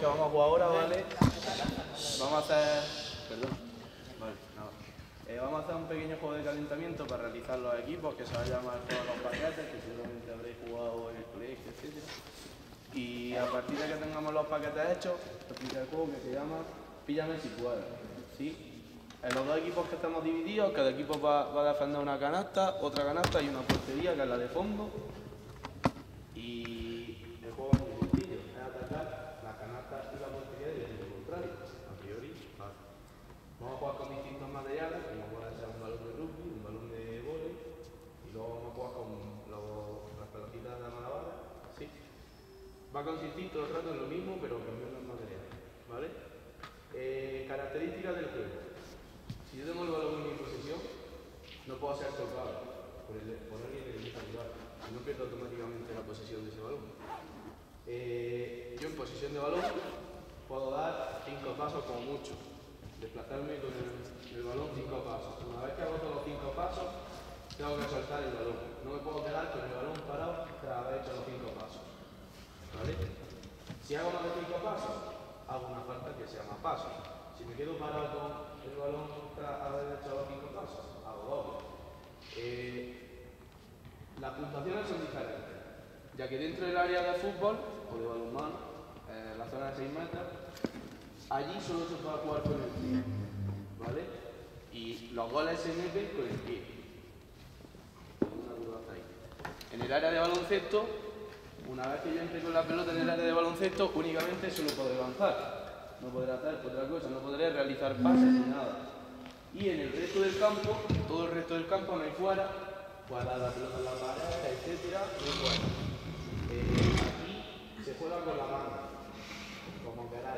que vamos a jugar ahora, ¿vale? Vamos a hacer... Perdón. Vale, nada. Vamos a hacer un pequeño juego de calentamiento para realizar los equipos, que se va a llamar todos los paquetes, que seguramente habréis jugado en el colegio, etc. Y a partir de que tengamos los paquetes hechos, explica el juego que se llama Píllame si puedes. ¿Sí? En los dos equipos que estamos divididos, cada equipo va a defender una canasta, otra canasta y una portería, que es la de fondo. Y el juego es muy sencillo, es atacar la canasta y la portería del equipo contrario. A priori, vale. Vamos a jugar con distintos materiales, como puede ser un balón de rugby, un balón de vóley, y luego vamos a jugar con las pelotitas de malabares. Sí. Va a consistir todo el rato en lo mismo, pero cambiando los materiales, ¿vale? Características del juego. Si yo tengo el balón en mi posesión, no puedo ser tocado por alguien que me ayudar. No pierdo automáticamente la posesión de ese balón. Yo en posesión de balón puedo dar 5 pasos como mucho. Desplazarme con el balón 5 pasos. Una vez que hago todos los 5 pasos, tengo que soltar el balón. No me puedo quedar con el balón parado tras haber hecho los 5 pasos. ¿Vale? Si hago más de 5 pasos, hago una falta que se llama paso. Si me quedo parado con el balón tras haber hecho los 5 pasos, hago doble. Las puntuaciones son diferentes, ya que dentro del área de fútbol o de balonmano, la zona de 6 metros, allí solo se puede jugar con el pie, ¿vale? Y los goles se meten con el pie. Una duda hasta ahí. En el área de baloncesto, una vez que yo entre con la pelota en el área de baloncesto, únicamente solo podré lanzar. No podré hacer otra cosa, no podré realizar pases ni nada. Y en el resto del campo, todo el resto del campo me fuera, puedo dar la pelota en la pared, etc. Muy bueno. Aquí se juega con la mano, como queráis.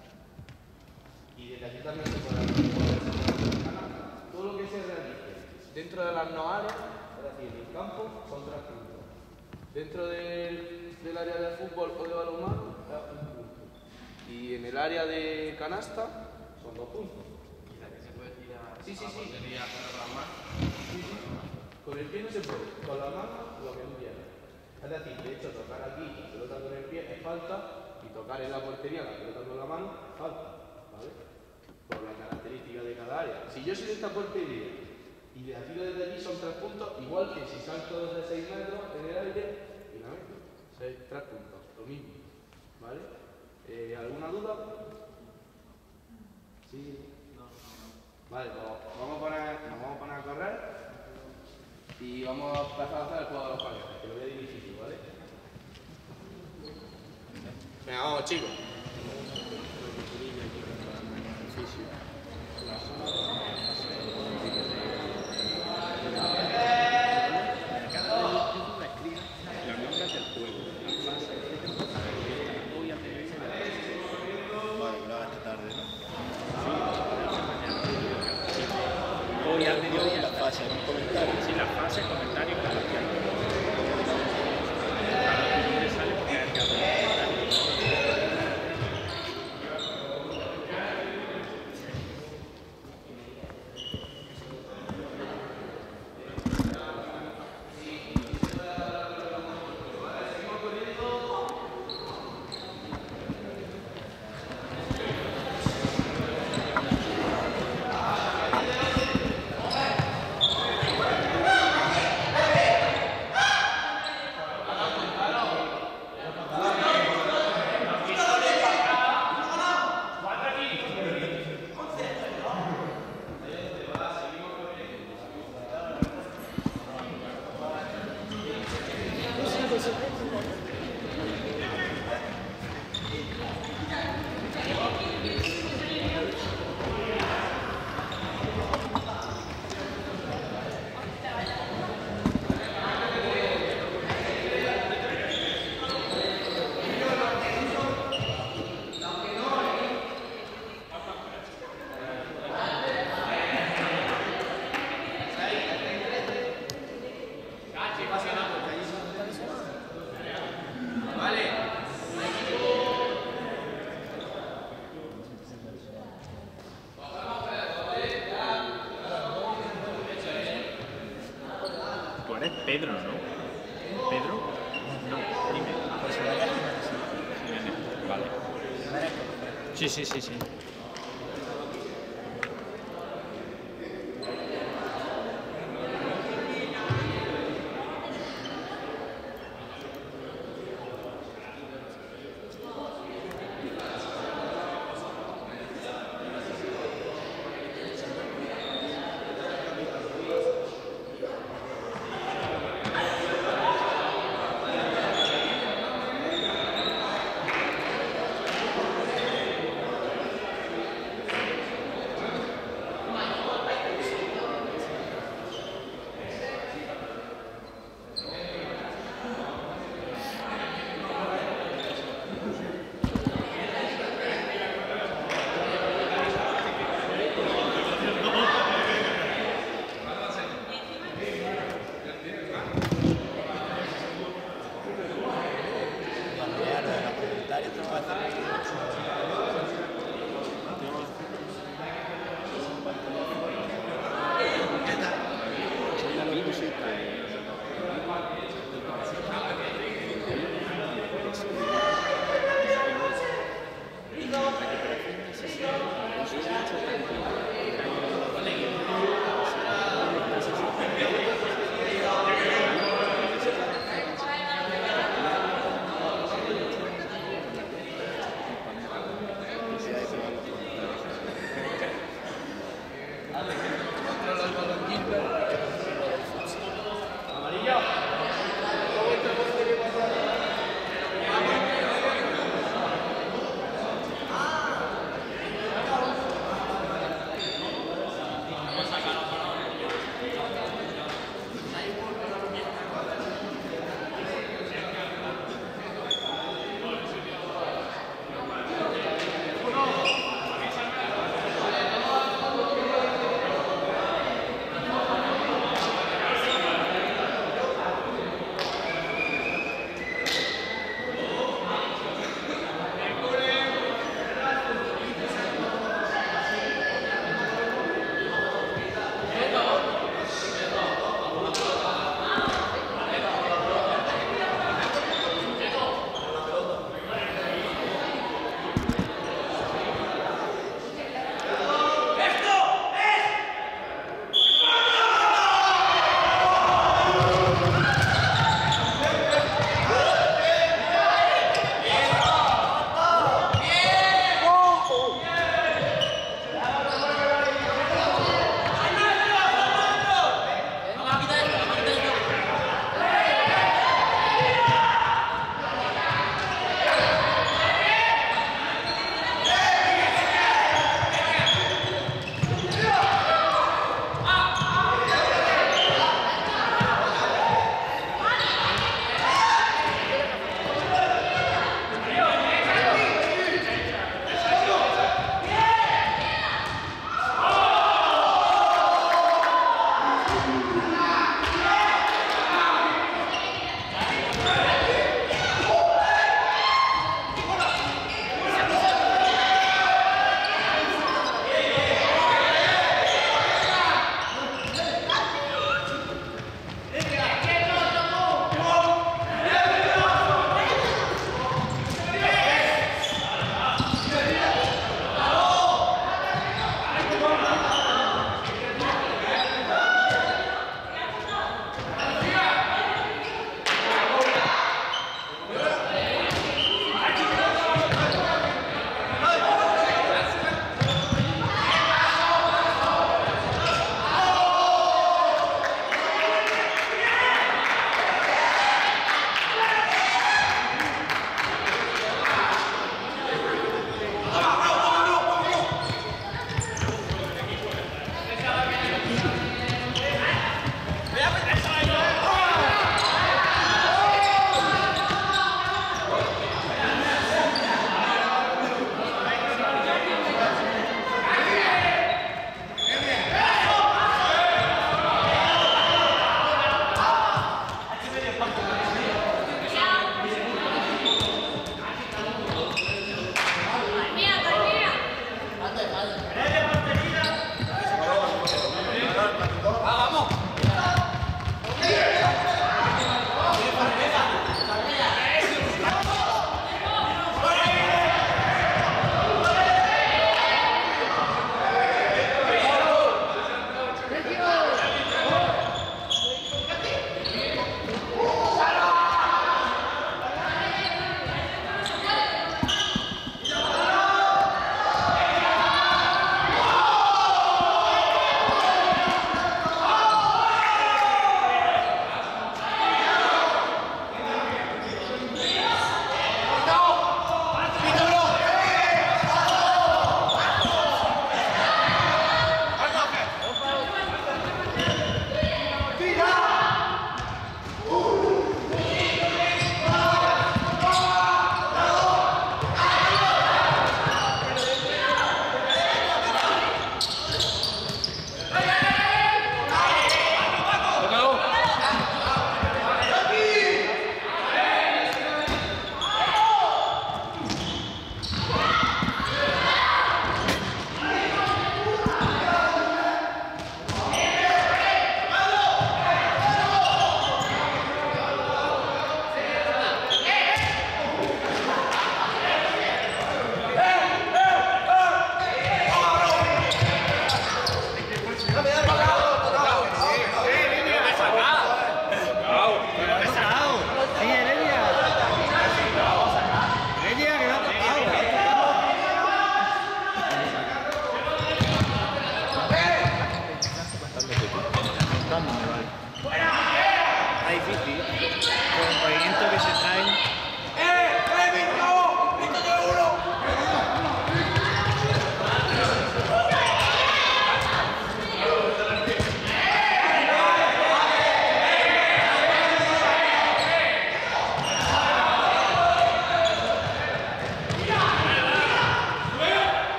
Y desde aquí también se puede hacer. Todo lo que se realice dentro de las no áreas, es decir, en el campo, son 3 puntos. Dentro del área de fútbol o de balonmano, es 1 punto. Y en el área de canasta, son 2 puntos. ¿Y la que se puede tirar a la portería con la mano? Sí, sí. Con el pie no se puede, con la mano lo que tú quieras. Es decir, de hecho, tocar aquí la pelota con el pie es falta y tocar en la portería la pelota con la mano es falta, ¿vale? Por la característica de cada área. Si yo soy de esta portería y de aquí desde allí son 3 puntos, igual que si salto desde 6 metros en el aire y la meto. 3 puntos, lo mismo, ¿vale? ¿Alguna duda? Sí. Vale, pues nos vamos a poner a correr. Y vamos a empezar a hacer el juego de los paquetes, que lo voy a dirigir, ¿vale? Venga, vamos chicos. Sí, la fase, comentarios, eres Pedro, ¿no? ¿Pedro? No, dime. Pues Jiménez. Vale. Sí, sí, sí, sí.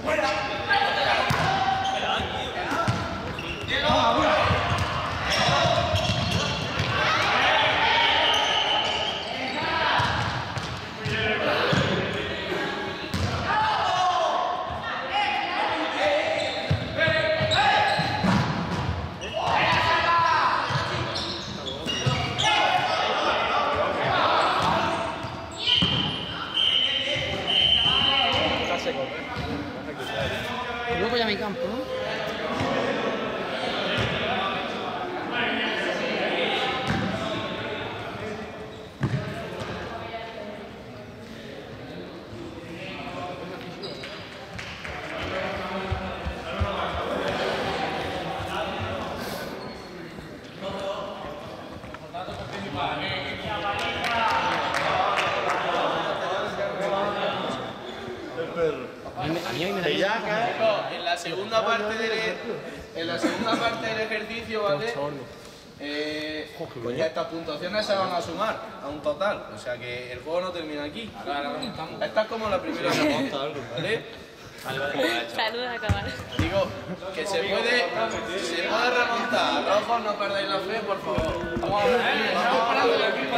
Luego ya mi campo, ¿no? En la segunda parte del ejercicio, ¿vale? Estas puntuaciones se van a sumar a un total, o sea que el juego no termina aquí. Esta es como la primera remonta, ¿vale? Saludos a cámara. Digo, que se puede remontar. Rojos, no perdáis la fe, por favor. Vamos a ver.